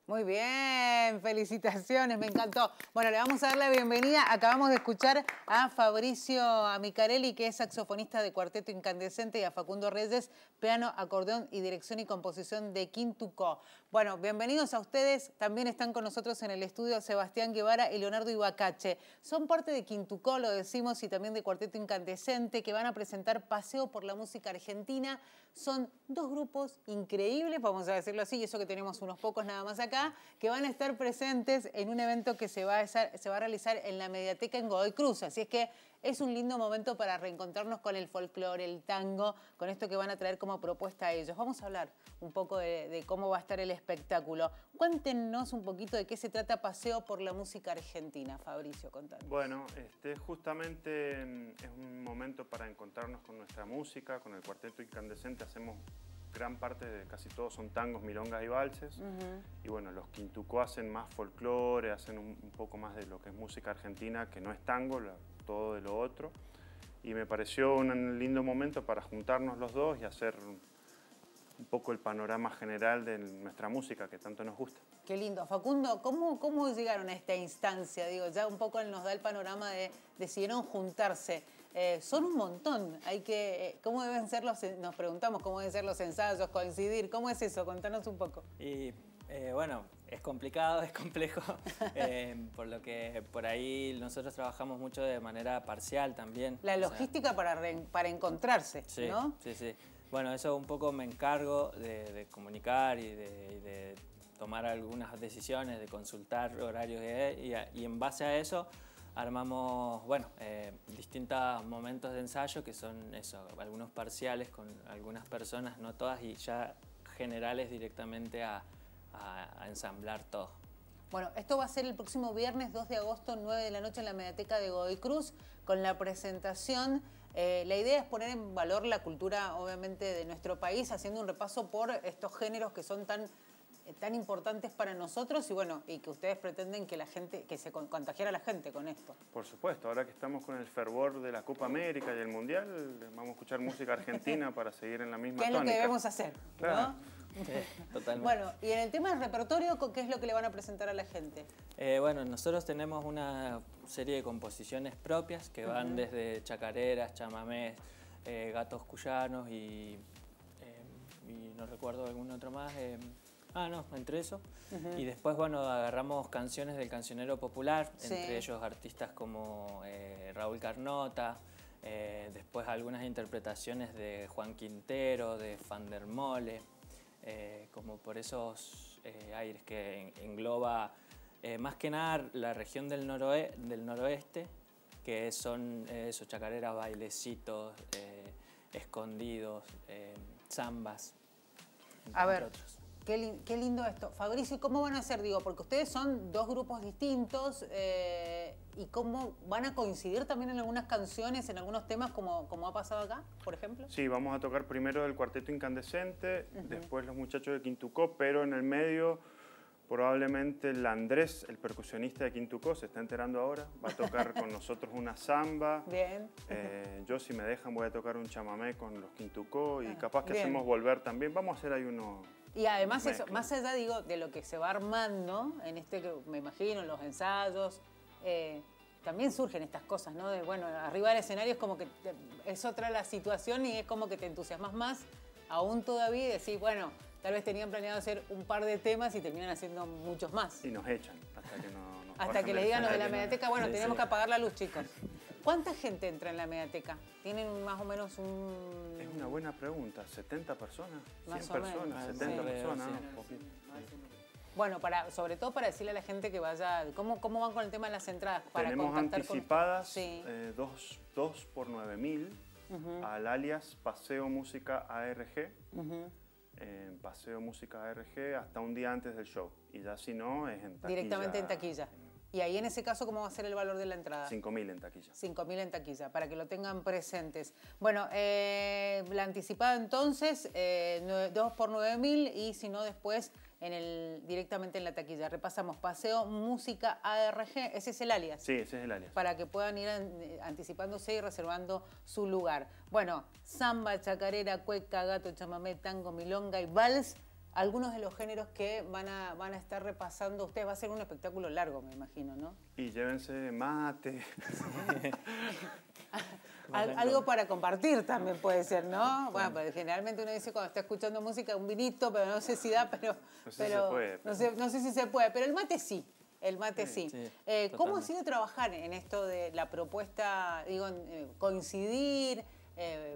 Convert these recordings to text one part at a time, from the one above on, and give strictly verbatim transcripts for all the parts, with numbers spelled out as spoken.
Muy bien, felicitaciones, me encantó. Bueno, le vamos a dar la bienvenida. Acabamos de escuchar a Fabricio Amicarelli, que es saxofonista de Cuarteto Incandescente, y a Facundo Reyes, piano, acordeón y dirección y composición de Quintuco. Bueno, bienvenidos a ustedes. También están con nosotros en el estudio Sebastián Guevara y Leonardo Ibacache. Son parte de Quintuco, lo decimos, y también de Cuarteto Incandescente, que van a presentar Paseo por la Música Argentina. Son dos grupos increíbles, vamos a decirlo así, y eso que tenemos unos pocos nada más acá, que van a estar presentes en un evento que se va a, hacer, se va a realizar en la Mediateca en Godoy Cruz. Así es que es un lindo momento para reencontrarnos con el folclore, el tango, con esto que van a traer como propuesta a ellos. Vamos a hablar un poco de, de cómo va a estar el espectáculo. Cuéntenos un poquito de qué se trata Paseo por la Música Argentina. Fabricio, contanos. Bueno, este, justamente es un momento para encontrarnos con nuestra música, con el Cuarteto Incandescente. Hacemos gran parte de casi todos son tangos, milongas y valses. Uh-huh. Y bueno, los Quintuco hacen más folclore, hacen un, un poco más de lo que es música argentina, que no es tango, la, todo de lo otro. Y me pareció un lindo momento para juntarnos los dos y hacer un poco el panorama general de nuestra música que tanto nos gusta. Qué lindo. Facundo, ¿cómo, cómo llegaron a esta instancia? Digo, ya un poco nos da el panorama de decidieron juntarse. Eh, son un montón. Hay que, eh, ¿cómo deben ser los, nos preguntamos cómo deben ser los ensayos, coincidir? ¿Cómo es eso? Contanos un poco. Y eh, bueno, es complicado, es complejo, eh, por lo que por ahí nosotros trabajamos mucho de manera parcial también. La logística o sea, para, re, para encontrarse, sí, ¿no? Sí, sí. Bueno, eso un poco me encargo de, de comunicar y de, y de tomar algunas decisiones, de consultar horarios y, y en base a eso armamos, bueno, eh, distintos momentos de ensayo que son eso, algunos parciales con algunas personas, no todas, y ya generales directamente a, a, a ensamblar todo. Bueno, esto va a ser el próximo viernes dos de agosto, nueve de la noche en la Mediateca de Godoy Cruz, con la presentación. Eh, la idea es poner en valor la cultura, obviamente, de nuestro país, haciendo un repaso por estos géneros que son tan, eh, tan importantes para nosotros y bueno, y que ustedes pretenden que la gente, que se contagiara a la gente con esto. Por supuesto, ahora que estamos con el fervor de la Copa América y el Mundial, vamos a escuchar música argentina para seguir en la misma tónica. ¿Qué es lo que debemos hacer? Claro. ¿No? Sí, totalmente. Bueno, y en el tema del repertorio, ¿qué es lo que le van a presentar a la gente? Eh, bueno, nosotros tenemos una serie de composiciones propias que van uh-huh. desde chacareras, chamamés, eh, gatos cuyanos y, eh, y no recuerdo algún otro más. Eh, ah, no, entre eso. Uh-huh. Y después, bueno, agarramos canciones del cancionero popular, sí. entre ellos artistas como eh, Raúl Carnota, eh, después algunas interpretaciones de Juan Quintero, de Fandermole. Eh, como por esos eh, aires que engloba eh, más que nada la región del, noroe del noroeste, que son eh, esos chacareras, bailecitos, eh, escondidos, eh, zambas, entre A ver. otros. Qué, li qué lindo esto. Fabricio, ¿cómo van a hacer? Digo, porque ustedes son dos grupos distintos eh, y cómo van a coincidir también en algunas canciones, en algunos temas, como, como ha pasado acá, por ejemplo. Sí, vamos a tocar primero el Cuarteto Incandescente, uh-huh. después los muchachos de Quintuco, pero en el medio probablemente el Andrés, el percusionista de Quintuco, se está enterando ahora, va a tocar con nosotros una samba. Bien. Eh, yo, si me dejan, voy a tocar un chamamé con los Quintuco y ah, capaz que bien. hacemos volver también. Vamos a hacer ahí uno... Y además, eso, más allá, digo, de lo que se va armando, en este que me imagino, en los ensayos, eh, también surgen estas cosas, ¿no? De, bueno, arriba del escenario es como que te, es otra la situación y es como que te entusiasmas más, aún todavía, y decís, bueno, tal vez tenían planeado hacer un par de temas y terminan haciendo muchos más. Y nos echan, hasta que no nos Hasta que le digan los de la Mediateca, bueno, sí, tenemos sí. que apagar la luz, chicos. ¿Cuánta gente entra en la Mediateca? ¿Tienen más o menos un...? Es una buena pregunta. ¿setenta personas? Más ¿cien o menos, personas? sí. ¿setenta Sí, personas? sí. No, poquito. Bueno, para, sobre todo para decirle a la gente que vaya... ¿Cómo, cómo van con el tema de las entradas? Para Tenemos anticipadas con... sí. eh, dos, dos por nueve mil uh-huh. al alias Paseo Música A R G. Uh-huh. eh, Paseo Música A R G hasta un día antes del show. Y ya si no, es en taquilla. Directamente en taquilla. Y ahí en ese caso, ¿cómo va a ser el valor de la entrada? cinco mil en taquilla. cinco mil en taquilla, para que lo tengan presentes. Bueno, eh, la anticipada entonces, eh, dos por nueve mil y si no después en el, directamente en la taquilla. Repasamos, Paseo Música A R G, ese es el alias. Sí, ese es el alias. Para que puedan ir anticipándose y reservando su lugar. Bueno, samba, chacarera, cueca, gato, chamamé, tango, milonga y vals. algunos de los géneros que van a, van a estar repasando ustedes. Va a ser un espectáculo largo, me imagino, ¿no? Y llévense mate. Al, algo para compartir también puede ser, ¿no? Bueno, porque generalmente uno dice cuando está escuchando música un vinito, pero no sé si da, pero... No sé pero, si se puede. Pero... No, sé, no sé si se puede, pero el mate sí. El mate sí. sí eh, ¿Cómo ha sido trabajar en esto de la propuesta, digo, eh, coincidir, eh,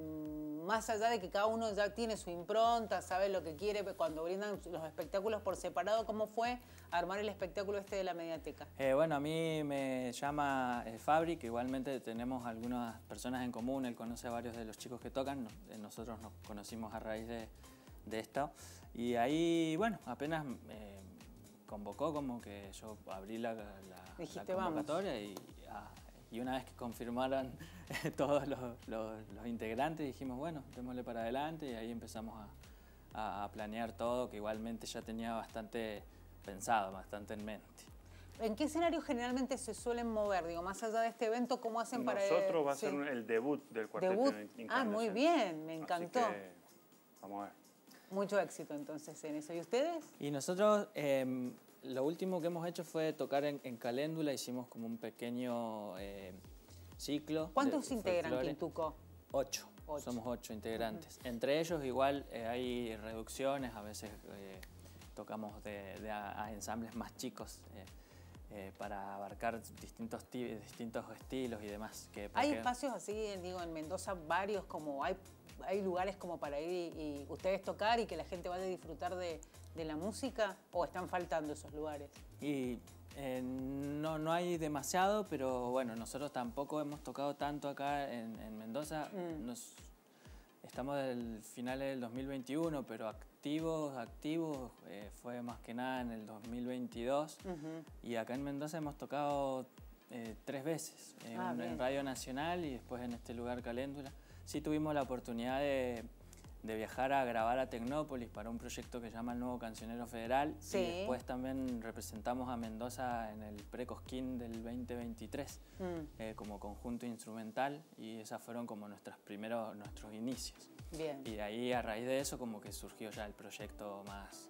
más allá de que cada uno ya tiene su impronta, sabe lo que quiere, cuando brindan los espectáculos por separado, ¿cómo fue armar el espectáculo este de la Mediateca? Eh, bueno, a mí me llama eh, Fabri, que igualmente tenemos algunas personas en común, él conoce a varios de los chicos que tocan, nosotros nos conocimos a raíz de, de esto, y ahí, bueno, apenas... Eh, convocó, como que yo abrí la, la, Dijiste, la convocatoria y, ah, y una vez que confirmaron todos los, los, los integrantes dijimos, bueno, démosle para adelante y ahí empezamos a, a, a planear todo, que igualmente ya tenía bastante pensado, bastante en mente. ¿En qué escenario generalmente se suelen mover? Digo, más allá de este evento, ¿cómo hacen Nosotros para...? Nosotros va a sí. ser el debut del Cuarteto ¿Debut? Incandescente. Ah, muy bien, me encantó. Así que, vamos a ver. Mucho éxito entonces en eso. ¿Y ustedes? Y nosotros, eh, lo último que hemos hecho fue tocar en, en Caléndula, hicimos como un pequeño eh, ciclo. ¿Cuántos de integran folclore. Quintuco? Ocho. Ocho. Somos ocho integrantes. Uh-huh. Entre ellos igual eh, hay reducciones, a veces eh, tocamos de, de a, a ensambles más chicos eh, eh, para abarcar distintos, distintos estilos y demás. Que ¿Hay espacios así, digo, en Mendoza varios, como hay... ¿Hay lugares como para ir y, y ustedes tocar y que la gente vaya a disfrutar de, de la música? ¿O están faltando esos lugares? Y eh, no, no hay demasiado, pero bueno, nosotros tampoco hemos tocado tanto acá en, en Mendoza. Mm. Nos, estamos del final del dos mil veintiuno, pero activos, activos eh, fue más que nada en el dos mil veintidós. Uh-huh. Y acá en Mendoza hemos tocado eh, tres veces, eh, ah, en Radio Nacional y después en este lugar Caléndula. Sí tuvimos la oportunidad de, de viajar a grabar a Tecnópolis para un proyecto que se llama El Nuevo Cancionero Federal. Sí. Y después también representamos a Mendoza en el Pre-Cosquín del veinte veintitrés mm. eh, como conjunto instrumental y esos fueron como nuestros primeros, nuestros inicios. Bien. Y de ahí, a raíz de eso, como que surgió ya el proyecto más,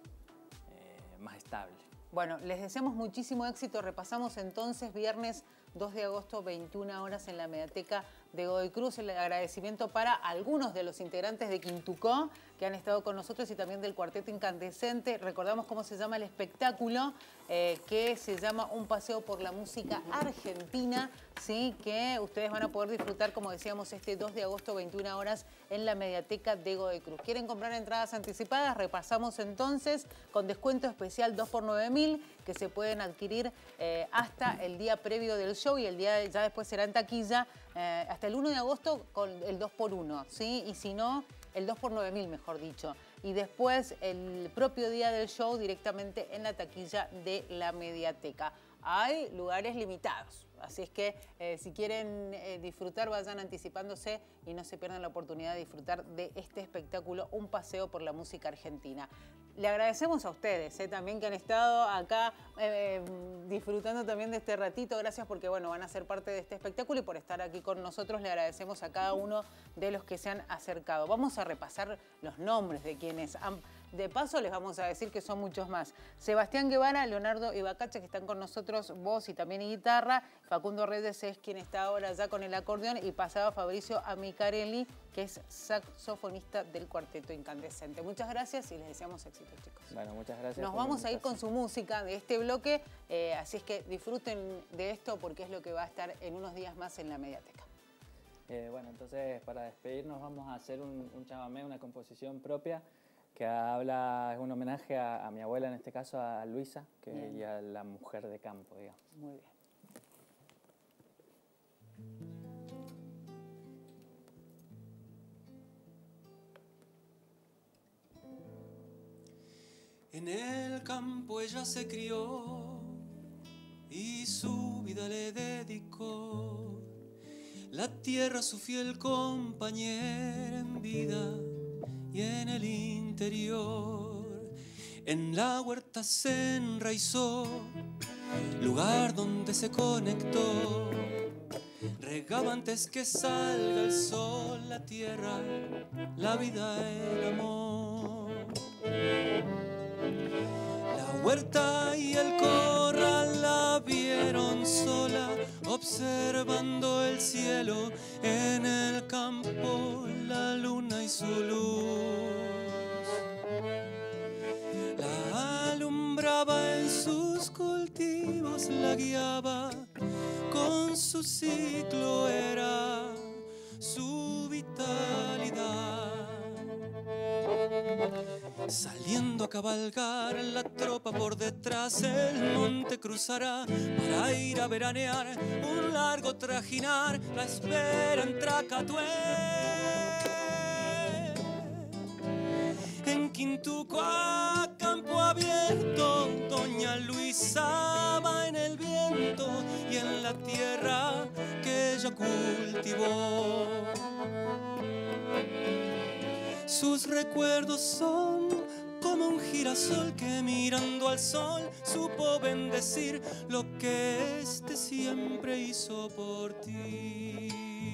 eh, más estable. Bueno, les deseamos muchísimo éxito. Repasamos entonces viernes dos de agosto, veintiuna horas en la Mediateca de Godoy Cruz. El agradecimiento para algunos de los integrantes de Quintuco que han estado con nosotros y también del Cuarteto Incandescente. Recordamos cómo se llama el espectáculo, eh, que se llama Un Paseo por la Música Argentina, ¿sí? Que ustedes van a poder disfrutar, como decíamos, este dos de agosto, veintiuna horas en la Mediateca de Godoy Cruz. ¿Quieren comprar entradas anticipadas? Repasamos entonces con descuento especial dos por nueve mil que se pueden adquirir eh, hasta el día previo del show y el día ya después será en taquilla eh, hasta el uno de agosto con el dos por uno, ¿sí? Y si no, el dos por nueve mil, mejor dicho. Y después el propio día del show directamente en la taquilla de la Mediateca. Hay lugares limitados, así es que eh, si quieren eh, disfrutar, vayan anticipándose y no se pierdan la oportunidad de disfrutar de este espectáculo, Un Paseo por la Música Argentina. Le agradecemos a ustedes eh, también que han estado acá eh, disfrutando también de este ratito. Gracias porque bueno, van a ser parte de este espectáculo y por estar aquí con nosotros le agradecemos a cada uno de los que se han acercado. Vamos a repasar los nombres de quienes han... De paso les vamos a decir que son muchos más. Sebastián Guevara, Leonardo Ibacache, que están con nosotros, voz y también guitarra. Facundo Reyes es quien está ahora ya con el acordeón y pasaba Fabricio Amicarelli, que es saxofonista del Cuarteto Incandescente. Muchas gracias y les deseamos éxito, chicos. Bueno, muchas gracias. Nos vamos a ir con su música de este bloque, eh, así es que disfruten de esto porque es lo que va a estar en unos días más en la Mediateca. Eh, bueno, entonces para despedirnos vamos a hacer un, un chamamé, una composición propia que habla, es un homenaje a, a mi abuela, en este caso a Luisa, que bien. Y a la mujer de campo, digamos. Muy bien. En el campo ella se crió y su vida le dedicó. La tierra su fiel compañera en vida y en el interior. En la huerta se enraizó, lugar donde se conectó. Regaba antes que salga el sol, la tierra, la vida, el amor. La huerta y el corral la vieron sola, observando el cielo, en el campo la luna y su luz. La alumbraba en sus cultivos, la guiaba, con su ciclo era su vitalidad. Saliendo a cabalgar la tropa por detrás, el monte cruzará para ir a veranear, un largo trajinar la espera en Tracatué. En Quintuco a campo abierto, doña Luisa va en el viento y en la tierra que ella cultivó. Sus recuerdos son como un girasol que mirando al sol supo bendecir lo que este siempre hizo por ti.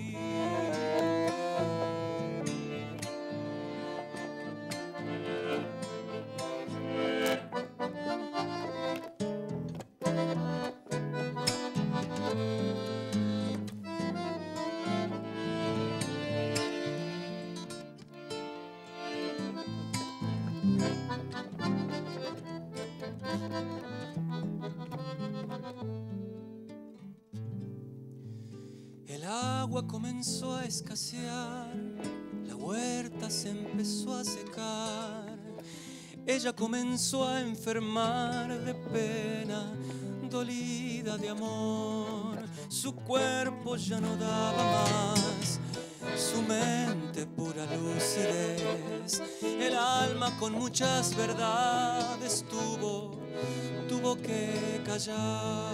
El agua comenzó a escasear, la huerta se empezó a secar. Ella comenzó a enfermar de pena, dolida de amor. Su cuerpo ya no daba más, su mente pura lucidez. El alma con muchas verdades tuvo, tuvo que callar.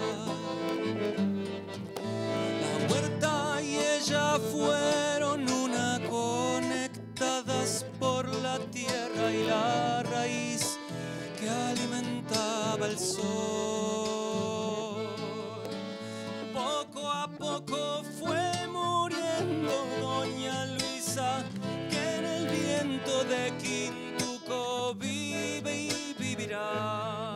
La huerta y ella fueron una, conectadas por la tierra y la raíz que alimentaba el sol. Poco a poco fue muriendo doña Luisa, que en el viento de Quintuco vive y vivirá.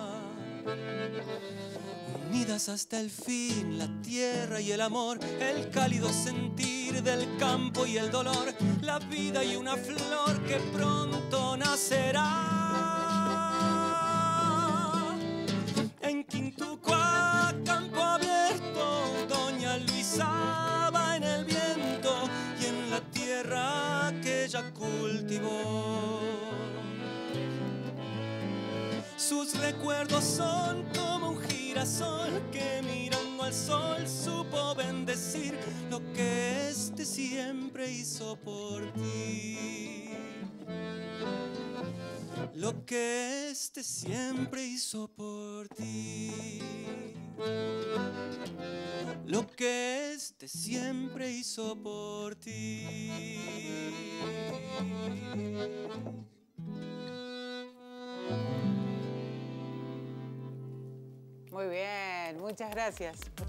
Unidas hasta el fin la tierra y el amor, el cálido sentir del campo y el dolor, la vida y una flor que pronto nacerá. En Quintuco a campo abierto, doña Luisa va en el viento y en la tierra que ella cultivó. Sus recuerdos son como un girasol que mirando al sol supo bendecir lo que este siempre hizo por ti. Lo que este siempre hizo por ti. Lo que este siempre hizo por ti. Muy bien, muchas gracias.